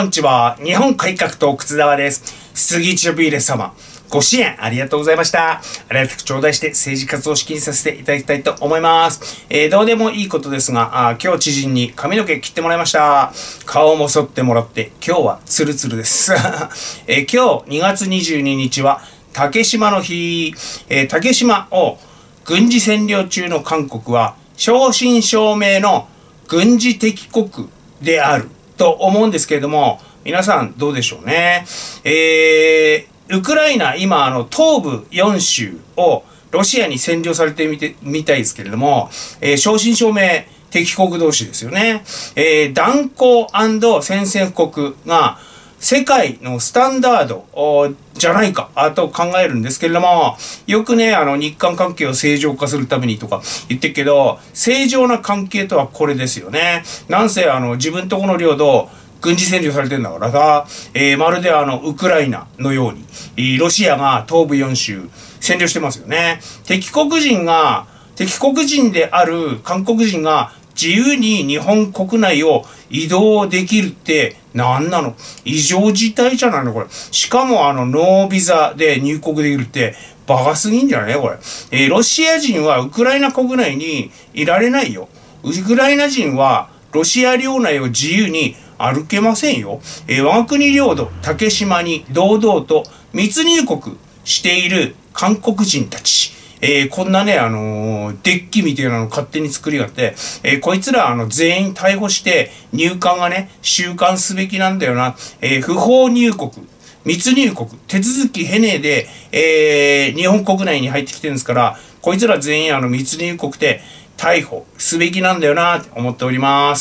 こんにちは。日本改革党靴沢です。杉千ビーレ様、ご支援ありがとうございました。ありがたく頂戴して政治活動を資金させていただきたいと思います。どうでもいいことですが、今日知人に髪の毛切ってもらいました。顔も剃ってもらって、今日はツルツルです。今日2月22日は竹島の日。竹島を軍事占領中の韓国は正真正銘の軍事敵国であると思うんですけれども、皆さんどうでしょうね。ウクライナ今東部4州をロシアに占領されてみたいですけれども、正真正銘敵国同士ですよね。断交&宣戦布告が世界のスタンダードじゃないかと考えるんですけれども、よくね、日韓関係を正常化するためにとか言ってるけど、正常な関係とはこれですよね。なんせ自分とこの領土、軍事占領されてんだからさ、まるでウクライナのように、ロシアが東部4州占領してますよね。敵国人である韓国人が自由に日本国内を移動できるって何なの？異常事態じゃないのこれ。しかもノービザで入国できるってバカすぎんじゃないこれ。ロシア人はウクライナ国内にいられないよ。ウクライナ人はロシア領内を自由に歩けませんよ。我が国領土竹島に堂々と密入国している韓国人たち。こんなね、デッキみたいなの勝手に作りがって、こいつら全員逮捕して入管がね、収監すべきなんだよな。不法入国、密入国、手続き経ねえで、日本国内に入ってきてるんですから、こいつら全員密入国で逮捕すべきなんだよなって思っております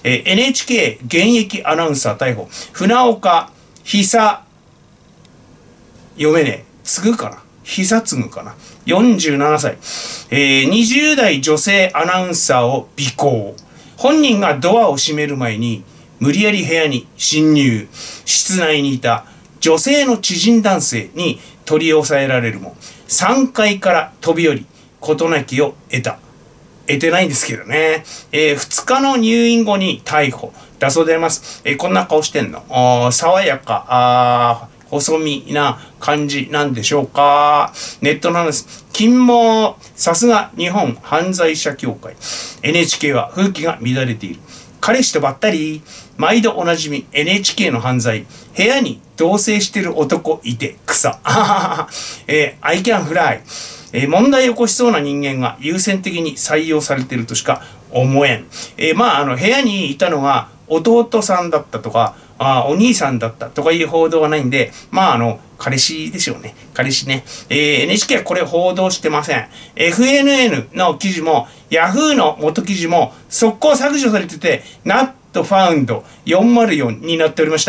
。NHK 現役アナウンサー逮捕。船岡久、読めねえ。継ぐかな久継かな47歳、20代女性アナウンサーを尾行。本人がドアを閉める前に無理やり部屋に侵入。室内にいた女性の知人男性に取り押さえられるも3階から飛び降り事なきを得てないんですけどね。2日の入院後に逮捕だそうであります。こんな顔してんの。爽やか、細身な感じなんでしょうか。ネットなんです。金毛、さすが日本犯罪者協会。NHK は風紀が乱れている。彼氏とばったり、毎度おなじみ NHK の犯罪。部屋に同棲してる男いて草。I can fly。問題を起こしそうな人間が優先的に採用されているとしか思えん。部屋にいたのが弟さんだったとか、お兄さんだったとかいう報道はないんで、彼氏でしょうね。彼氏ね。NHK はこれ報道してません。FNN の記事も、Yahoo の元記事も、速攻削除されてて、not found 404になっておりました。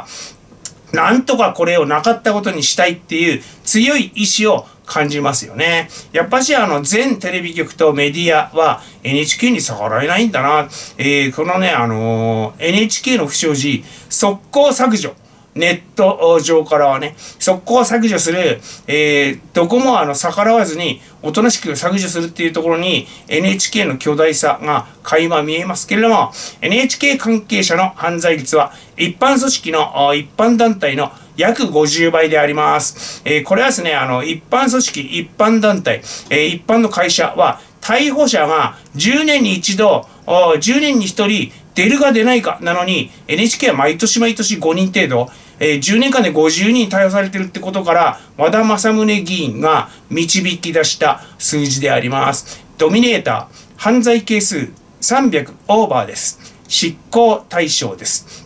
なんとかこれをなかったことにしたいっていう強い意志を感じますよね。やっぱし全テレビ局とメディアは NHK に逆らえないんだな。このね、NHK の不祥事、速攻削除。ネット上からはね、速攻削除する、どこも逆らわずに、おとなしく削除するっていうところに NHK の巨大さが垣間見えますけれども、NHK 関係者の犯罪率は一般組織の一般団体の約50倍であります。これはですね、一般組織、一般団体、一般の会社は、逮捕者が10年に一度、10年に1人出るか出ないかなのに、NHK は毎年5人程度、10年間で50人逮捕されているってことから、和田政宗議員が導き出した数字であります。ドミネーター、犯罪係数300オーバーです。執行対象です。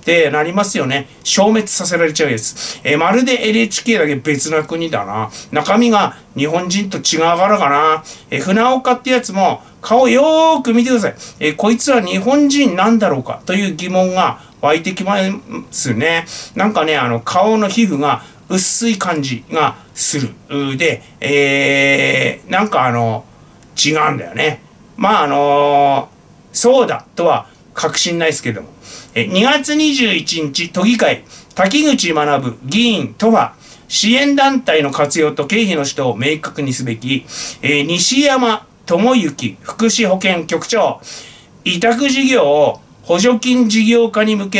で、なりますよね。消滅させられちゃうやつ。まるで NHK だけ別な国だな。中身が日本人と違うからかな。船岡ってやつも顔よーく見てください。こいつは日本人なんだろうかという疑問が湧いてきますね。なんかね、顔の皮膚が薄い感じがする。で、なんか違うんだよね。そうだとは確信ないですけども。2月21日、都議会、滝口学議員とは、支援団体の活用と経費の使途を明確にすべき、西山智之福祉保健局長、委託事業を補助金事業化に向け、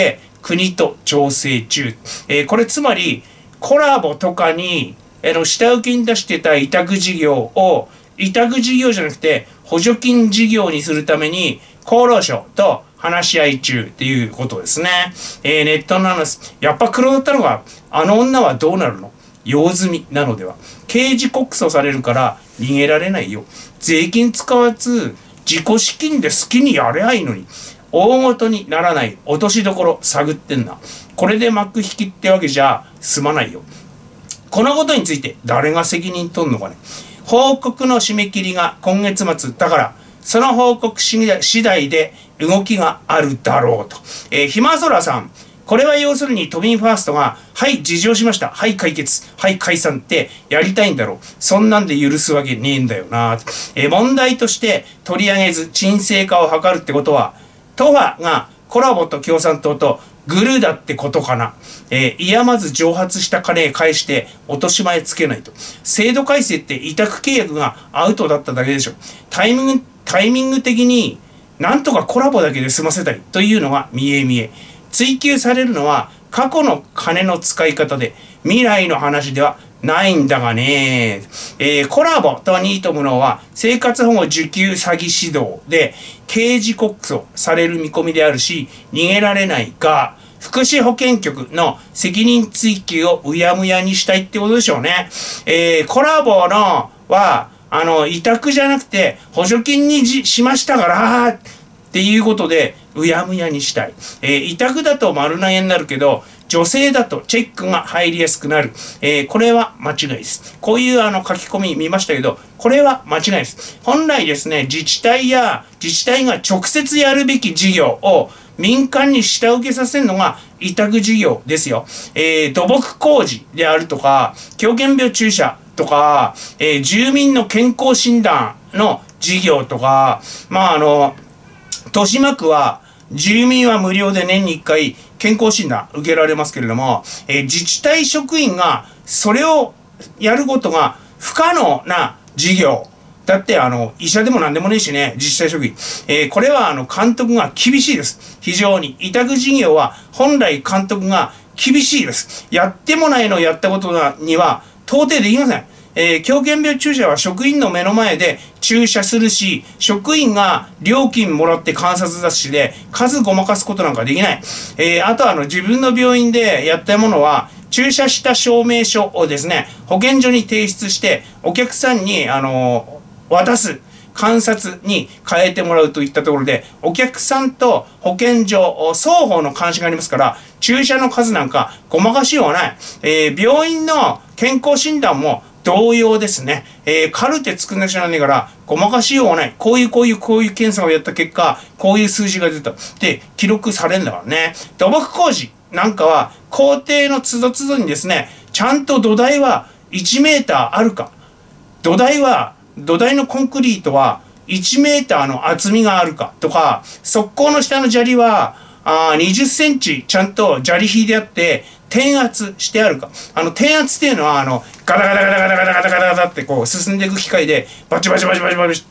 国と調整中。これつまり、コラボとかに、下請けに出してた委託事業を、委託事業じゃなくて補助金事業にするために、厚労省と話し合い中っていうことですね。ネットの話、やっぱ黒だったのが、あの女はどうなるの？用済みなのでは。刑事告訴されるから逃げられないよ。税金使わず、自己資金で好きにやればいいのに。大ごとにならない落としどころ探ってんな。これで幕引きってわけじゃ済まないよ。このことについて誰が責任取るのかね。報告の締め切りが今月末だから、その報告次第で動きがあるだろうと。ひまそらさん。これは要するに都民ファーストが、はい、事情しました。はい、解決。はい、解散ってやりたいんだろう。そんなんで許すわけねえんだよな。問題として取り上げず沈静化を図るってことは、都がコラボと共産党とグルーだってことかな。いやまず蒸発した金返して落とし前つけないと。制度改正って委託契約がアウトだっただけでしょ。タイミング的になんとかコラボだけで済ませたいというのが見え見え。追求されるのは過去の金の使い方で未来の話ではないんだがね。コラボとニート無能は生活保護受給詐欺指導で刑事告訴される見込みであるし逃げられないが、福祉保健局の責任追及をうやむやにしたいってことでしょうね。コラボのは委託じゃなくて補助金にしましたからっていうことでうやむやにしたい。委託だと丸投げになるけど女性だとチェックが入りやすくなる。これは間違いです。こういう書き込み見ましたけど、これは間違いです。本来ですね、自治体が直接やるべき事業を民間に下請けさせるのが委託事業ですよ。土木工事であるとか、狂犬病注射とか、住民の健康診断の事業とか、豊島区は住民は無料で年に1回健康診断受けられますけれども、自治体職員がそれをやることが不可能な事業。だって医者でも何でもねえしね、自治体職員。これは監督が厳しいです。非常に。委託事業は本来監督が厳しいです。やってもないのをやったことには到底できません。狂犬病注射は職員の目の前で注射するし、職員が料金もらって観察雑誌で数ごまかすことなんかできない。あと自分の病院でやったものは、注射した証明書をですね、保健所に提出して、お客さんに、渡す。観察に変えてもらうといったところで、お客さんと保健所、双方の監視がありますから、注射の数なんかごまかしようはない。病院の健康診断も同様ですね。カルテ作んなきゃなんねえから、ごまかしようはない。こういう検査をやった結果、こういう数字が出た。で、記録されるんだからね。土木工事なんかは、工程の都度都度にですね、ちゃんと土台は1メーターあるか。土台のコンクリートは1メーターの厚みがあるかとか、側溝の下の砂利は20センチちゃんと砂利引いてあって、転圧してあるか。転圧っていうのは、ガタガタガタガタガタガタガタガタってこう進んでいく機械で、バチバチバチバチバチって、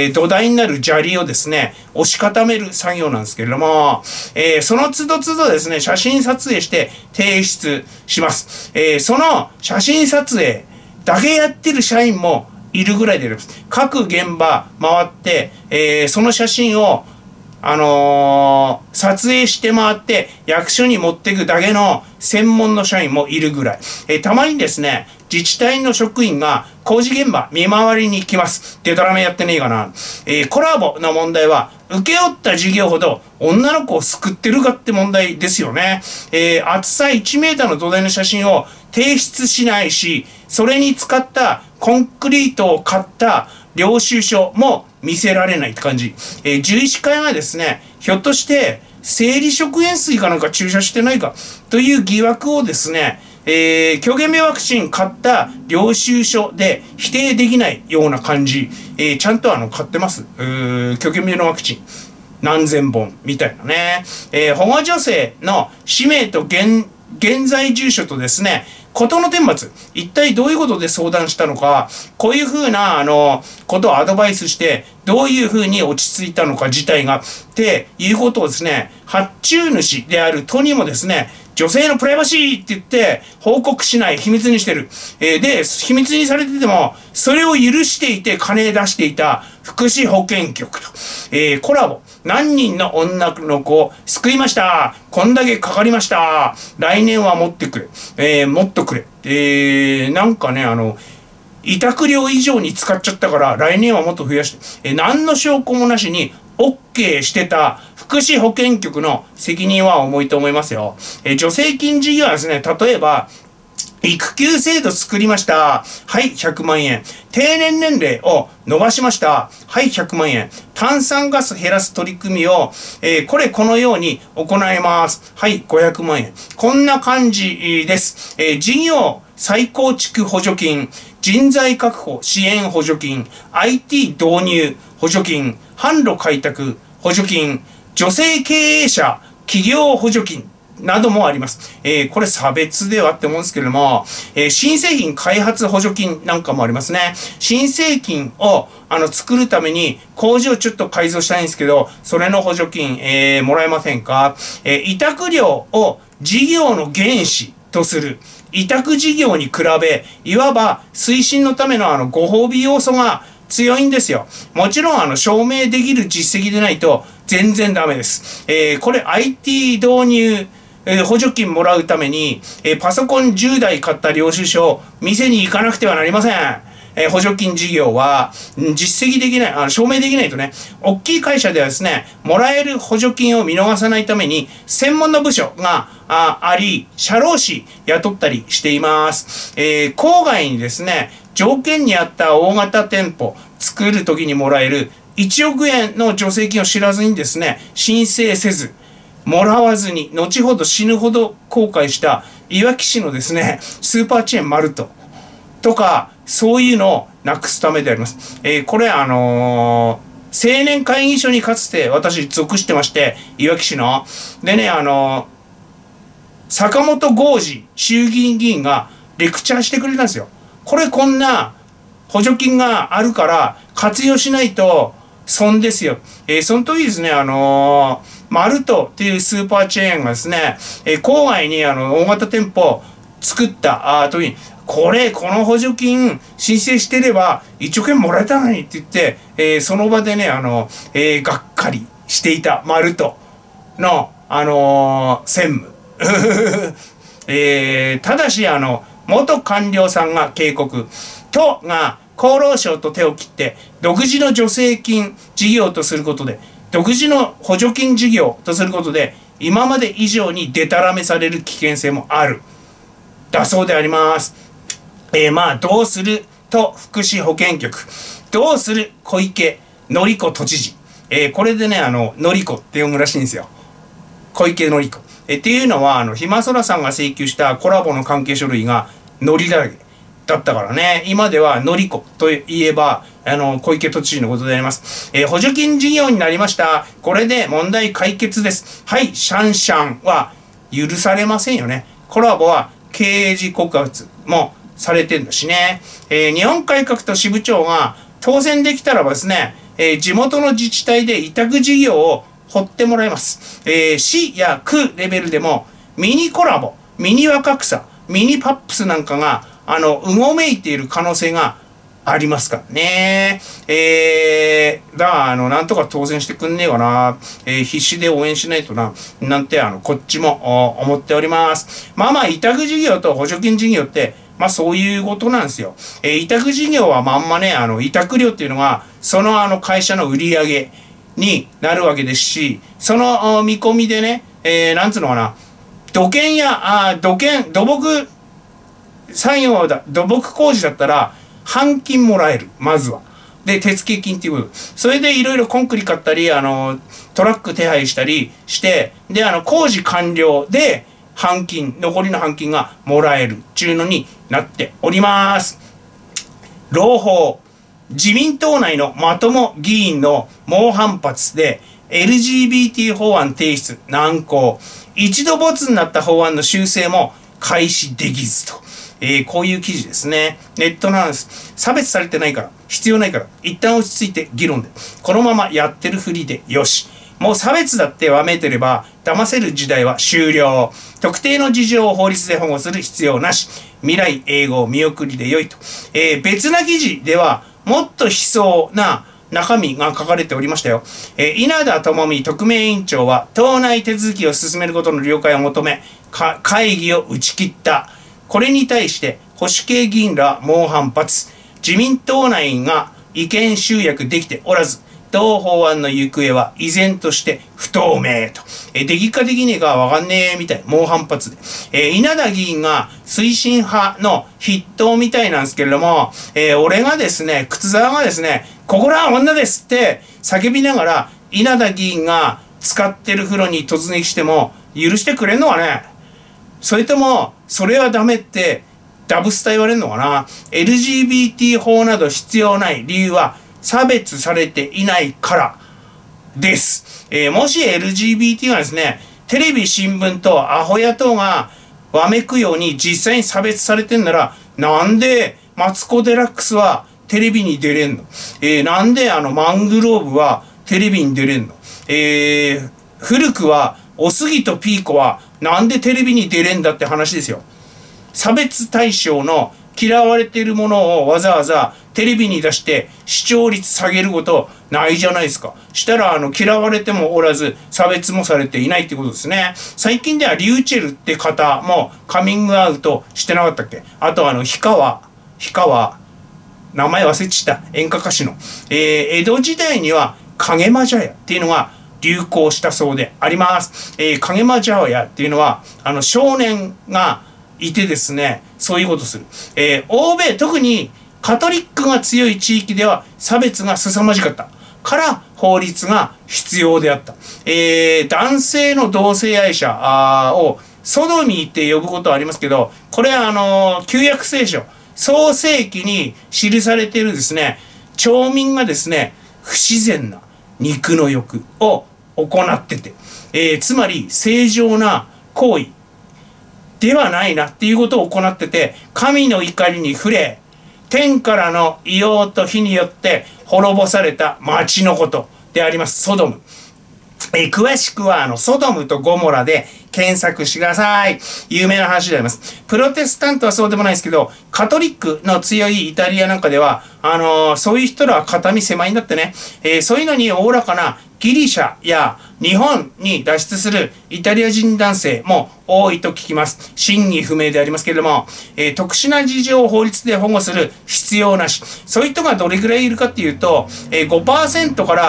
土台になる砂利をですね、押し固める作業なんですけれども、その都度都度ですね、写真撮影して提出します。その写真撮影だけやってる社員もいるぐらいであります。各現場回って、その写真を撮影して回って役所に持っていくだけの専門の社員もいるぐらい。たまにですね、自治体の職員が工事現場見回りに来ます。デタラメやってねえかな。コラボの問題は、請け負った事業ほど女の子を救ってるかって問題ですよね。厚さ1メーターの土台の写真を提出しないし、それに使ったコンクリートを買った領収書も見せられないって感じ。獣医師会がですね、ひょっとして生理食塩水かなんか注射してないかという疑惑をですね、狂犬病ワクチン買った領収書で否定できないような感じ。ちゃんと買ってます。狂犬病のワクチン。何千本みたいなね。保護女性の氏名と現在住所とですね、 事の顛末、一体どういうことで相談したのか、こういうふうな、ことをアドバイスして、どういうふうに落ち着いたのか自体が、っていうことをですね、発注主である都にもですね、女性のプライバシーって言って報告しない、秘密にしてる。で、秘密にされてても、それを許していて金出していた福祉保健局と、コラボ。何人の女の子を救いました。こんだけかかりました。来年は持ってくれ。もっとくれ。なんかね、委託料以上に使っちゃったから、来年はもっと増やして、何の証拠もなしに OK してた福祉保健局の責任は重いと思いますよ。助成金事業はですね、例えば、育休制度作りました。はい、100万円。定年年齢を伸ばしました。はい、100万円。炭酸ガス減らす取り組みを、このように行います。はい、500万円。こんな感じです。事業再構築補助金、人材確保支援補助金、IT 導入補助金、販路開拓補助金、女性経営者企業補助金、などもあります。これ差別ではって思うんですけれども、新製品開発補助金なんかもありますね。新製品を作るために工場をちょっと改造したいんですけど、それの補助金、もらえませんか？委託料を事業の原資とする。委託事業に比べ、いわば推進のためのご褒美要素が強いんですよ。もちろん証明できる実績でないと全然ダメです。これ IT 導入補助金もらうために、パソコン10台買った領収書を店に行かなくてはなりません。補助金事業は、実績できない、証明できないとね、大きい会社ではですね、もらえる補助金を見逃さないために、専門の部署があり、社労士雇ったりしています。郊外にですね、条件に合った大型店舗作るときにもらえる1億円の助成金を知らずにですね、申請せず、もらわずに、後ほど死ぬほど後悔したいわき市のですね、スーパーチェーンマルトとか、そういうのをなくすためであります。これ青年会議所にかつて私属してまして、いわき市の。でね、坂本剛二衆議院議員がレクチャーしてくれたんですよ。こんな補助金があるから活用しないと損ですよ。その時ですね、マルトっていうスーパーチェーンがですね、郊外に大型店舗作った時に、この補助金申請してれば1億円もらえたのにって言って、その場でね、がっかりしていたマルトの、専務。ただし、元官僚さんが警告。都が厚労省と手を切って、独自の助成金事業とすることで、独自の補助金事業とすることで、今まで以上にデタラメされる危険性もある。だそうであります。どうすると福祉保健局。どうする小池典子都知事。これでね、典子って読むらしいんですよ。小池典子。っていうのは、ひまそらさんが請求したコラボの関係書類がのりだらけだったからね。今では典子といえば、小池都知事のことであります。補助金事業になりました。これで問題解決です。はい、シャンシャンは許されませんよね。コラボは刑事告発もされてんだしね。日本改革と支部長が当選できたらばですね、地元の自治体で委託事業を掘ってもらいます。市や区レベルでもミニコラボ、ミニ若草、ミニパップスなんかがうごめいている可能性がありますからね。なんとか当選してくんねえかな。必死で応援しないとな。なんて、こっちも思っております。委託事業と補助金事業って、そういうことなんですよ。委託事業は委託料っていうのが、その会社の売り上げになるわけですし、その見込みでね、なんつうのかな、土木産業だ、土木工事だったら、半金もらえる、まずは。で、手付金っていうこと。それでいろいろコンクリ買ったり、トラック手配したりして、で、工事完了で、残りの半金がもらえるっていうのになっております。朗報。自民党内のまとも議員の猛反発で、LGBT 法案提出難航。一度ボツになった法案の修正も開始できずと。 こういう記事ですね。ネットなんです。差別されてないから、必要ないから、一旦落ち着いて議論で。このままやってるふりでよし。もう差別だってわめいてれば、騙せる時代は終了。特定の事情を法律で保護する必要なし。未来永劫見送りでよいと。別な記事では、もっと悲壮な中身が書かれておりましたよ。稲田朋美特命委員長は、党内手続きを進めることの了解を求め、会議を打ち切った。これに対して、保守系議員らは猛反発。自民党内が意見集約できておらず、同法案の行方は依然として不透明と。できっかできねえかわかんねえみたい。猛反発で。稲田議員が推進派の筆頭みたいなんですけれども、俺がですね、靴沢がですね、ここらは女ですって叫びながら、稲田議員が使ってる風呂に突撃しても許してくれんのかね。それとも、それはダメってダブスタ言われるのかな。LGBT 法など必要ない理由は、差別されていないからです。もし LGBT がですね、テレビ、新聞とアホ野党がわめくように実際に差別されてんなら、なんでマツコ・デラックスはテレビに出れんの？なんでマングローブはテレビに出れんの？古くはおすぎとピーコはなんでテレビに出れんだって話ですよ。差別対象の嫌われているものをわざわざテレビに出して視聴率下げることないじゃないですか。したら嫌われてもおらず差別もされていないってことですね。最近ではリューチェルって方もカミングアウトしてなかったっけ？あと氷川、名前忘れちゃった演歌歌手の。江戸時代には影間茶屋っていうのが流行したそうであります。影間茶屋っていうのは少年がいてですね、そういうことする。欧米、特にカトリックが強い地域では差別が凄まじかったから法律が必要であった。男性の同性愛者をソドミーって呼ぶことはありますけど、これは旧約聖書、創世記に記されているですね、町民がですね、不自然な肉の欲を行ってて、つまり正常な行為ではないなっていうことを行ってて、神の怒りに触れ、天からの硫黄と火によって滅ぼされた町のことであります、ソドム。詳しくはソドムとゴモラで検索してください。有名な話であります。プロテスタントはそうでもないですけど、カトリックの強いイタリアなんかでは、そういう人らは肩身狭いんだってね。そういうのにおおらかなギリシャや日本に脱出するイタリア人男性も多いと聞きます。真偽不明でありますけれども、特殊な事情を法律で保護する必要なし。そういう人がどれぐらいいるかっていうと、5% から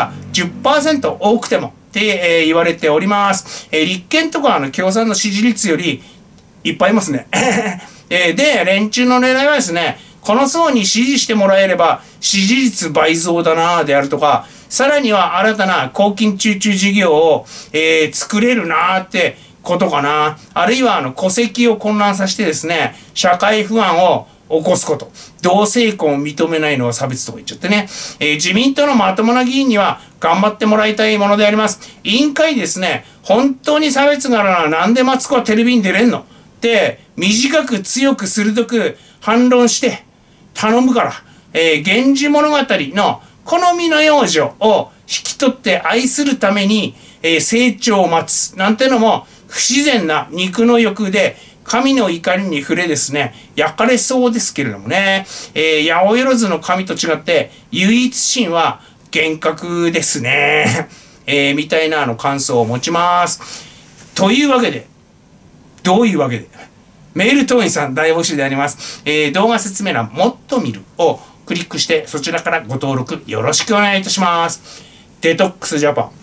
10% 多くてもって言われております。立憲とか共産の支持率よりいっぱいいますね。で、連中の狙いはですね、この層に支持してもらえれば支持率倍増だなであるとか、さらには新たな公金中中事業を、作れるなってことかな。あるいは戸籍を混乱させてですね、社会不安を起こすこと。同性婚を認めないのは差別とか言っちゃってね。自民党のまともな議員には頑張ってもらいたいものであります。委員会ですね、本当に差別があるならなんでマツコはテレビに出れんのって短く強く鋭く反論して頼むから、源氏物語の好みの養女を引き取って愛するために、成長を待つなんてのも不自然な肉の欲で神の怒りに触れですね、焼かれそうですけれどもね、八百万の神と違って唯一神は厳格ですね。みたいな感想を持ちます。というわけで、どういうわけで、メール党員さん大募集であります。動画説明欄もっと見るをクリックしてそちらからご登録よろしくお願いいたします。デトックスジャパン。